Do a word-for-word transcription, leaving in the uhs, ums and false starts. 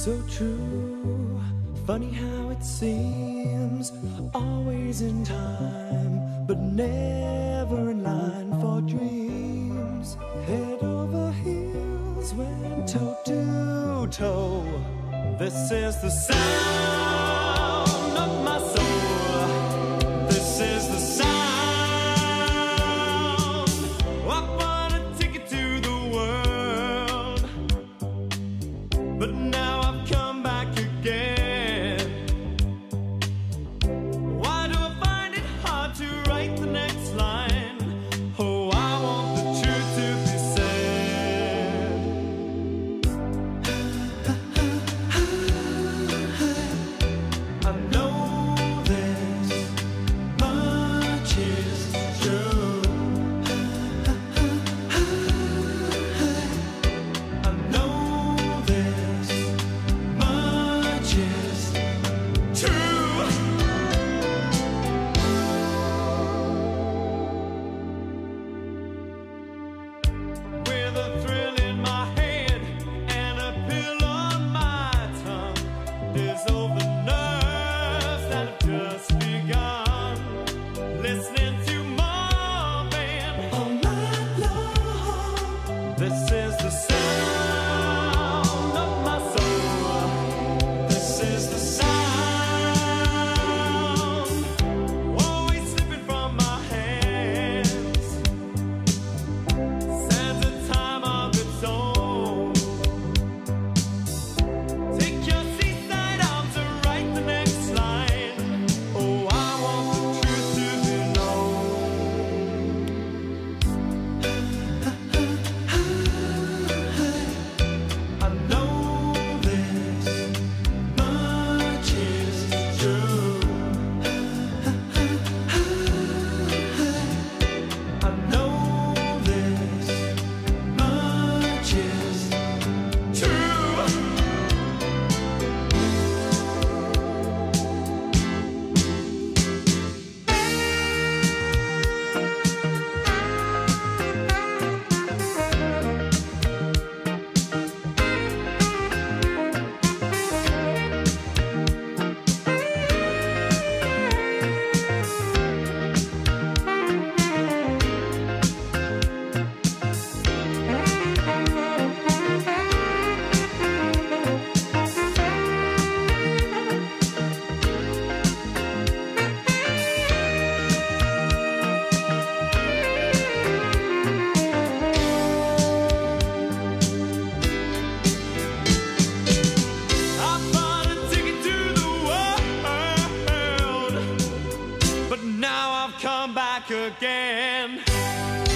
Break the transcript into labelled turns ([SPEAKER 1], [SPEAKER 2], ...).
[SPEAKER 1] So true, funny how it seems, always in time, but never in line for dreams. Head over heels, went toe to toe. This is the sound of my soul. This is the sound. I bought a ticket to the world, but now I've come back again. Why do I find it hard to write the next line? Oh, I want the truth to be said. I know this much is true. I know this much is true. With a thrill in my head and a pill on my tongue, there's all the nerves that have just begun. Listening to Marvin all night long. This is the sound of my soul. This is the sound, always slipping from my hands. Stands a time of its own. Take your seaside arm to write the next line. Oh, I want the truth to be known. I know this much is true. I know this much is true. I bought a ticket to the world, but now I've come back again.